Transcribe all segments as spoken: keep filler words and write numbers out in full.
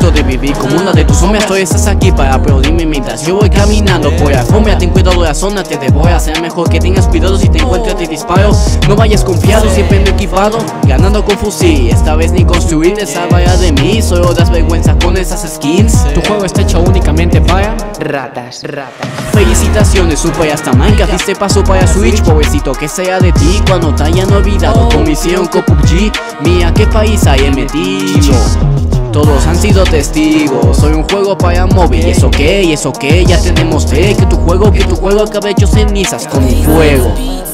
gusto de vivir como una de tus sombras. Tú estás aquí para aplaudirme mientras yo voy caminando por la alfombra. Ten cuidado de la zona, te debo hacer mejor que tengas cuidado. Si te encuentro te disparo, no vayas confiado, siempre ando equipado, ganando con fusil. Esta vez ni construir te salvará de mí, solo das vergüenza con esas skins. Tu juego está hecho únicamente para ratas, ratas. Felicitaciones, super hasta Minecraft, este paso para Switch. Pobrecito que sea de ti cuando te hayan olvidado con misión con P U B G. Mira qué país hay metido, todos han sido testigos. Soy un juego para móvil, y es ok, es ok. Ya te demostré que tu juego, que tu juego acaba hecho cenizas con mi fuego.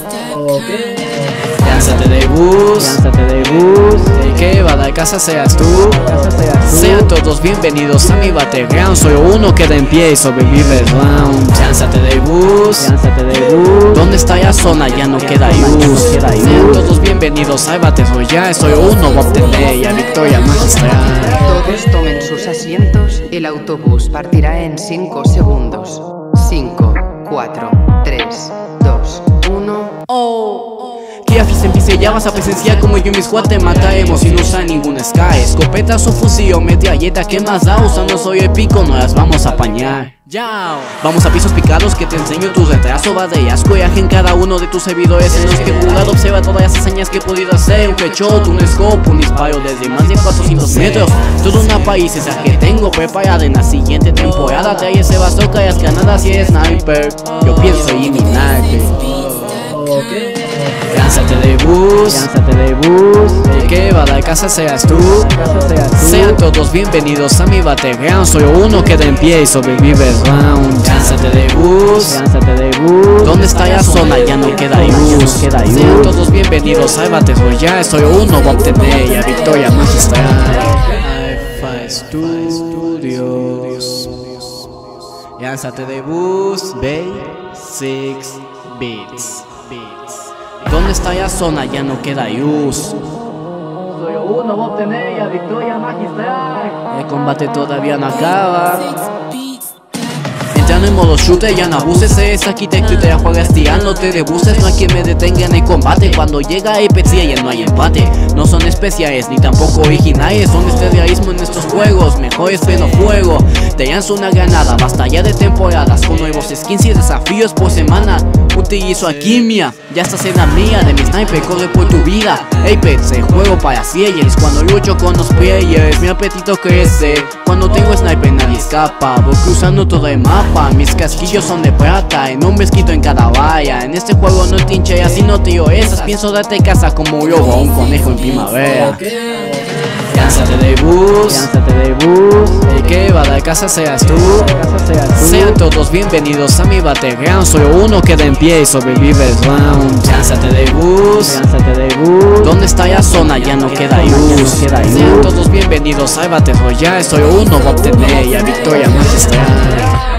Lánzate de bus, lánzate de bus. el que va a dar casa seas tú. Sean todos bienvenidos a mi battleground. Soy uno que da en pie y sobrevive el round. Lánzate de bus, Lánzate de bus. ¿dónde está la zona? Ya no queda luz. Sean todos bienvenidos al Battle Royale. Soy uno, va a obtener la victoria magistral. Todos tomen sus asientos. El autobús partirá en cinco segundos. cinco, cuatro, tres, dos, uno. Que ya fiesta empiece, ya vas a presenciar como yo y mi squad te mataremos sin usar ningún Sky. Escopeta o fusil o metralleta, ¿qué más da? Usando soy el pico, no las vamos a apañar. Ya. Vamos a pisos picados que te enseño tu retraso. Va de asco y en cada uno de tus servidores en los que he jugado. Observa todas las hazañas que he podido hacer. Un headshot, un scope, un disparo desde más de cuatrocientos metros. Toda una país esa que tengo preparada en la siguiente temporada. Trae ese bazooka y las granadas y el sniper. Yo pienso eliminarte. Lánzate de bus, Lánzate de bus. el que va a dar casa seas tú. Sean todos bienvenidos a mi battleground. Soy uno que da en pie y sobrevive el round. Lánzate de bus, Lánzate de bus. ¿dónde está la zona? Ya no queda luz. Sean todos bienvenidos al Battle Royale. Soy uno, va a obtener la victoria magistral. Alpha Studios. Lánzate de bus, Basics Beats. ¿Dónde está la zona? Ya no queda luz. Soy uno, va a obtener la victoria magistral. El combate todavía no acaba. Entrando en modo shooter, ya no abuses. Es arquitecto y te la juegas tirando. Te debuses, no hay quien me detenga en el combate. Cuando llega Apex y ya no hay empate. No son especiales ni tampoco originales. Son este realismo en estos juegos. Mejor es pleno fuego. Te lanzo una granada, basta ya de temporadas. Con nuevos skins y desafíos por semana. Utilizo alquimia, ya estás en la mía. De mi sniper corre por tu vida. Apex, el juego para ciegos. Cuando lucho con los players, mi apetito crece. Cuando tengo sniper nadie escapa. Voy cruzando todo el mapa. Mis casquillos son de plata, en un mezquito en cada valla. En este juego no tinche, así no tío esas. Pienso darte casa como un lobo a un conejo en primavera. Lánzate de bus, Lánzate de bus. el que va a dar casa seas tú. Sean todos bienvenidos a mi battleground. Soy uno que da en pie y sobrevive el round. Lánzate de bus, Lánzate de bus. ¿dónde está la zona? Ya no queda luz. Sean todos bienvenidos al Battle Royale. Soy uno, va a obtener la victoria magistral.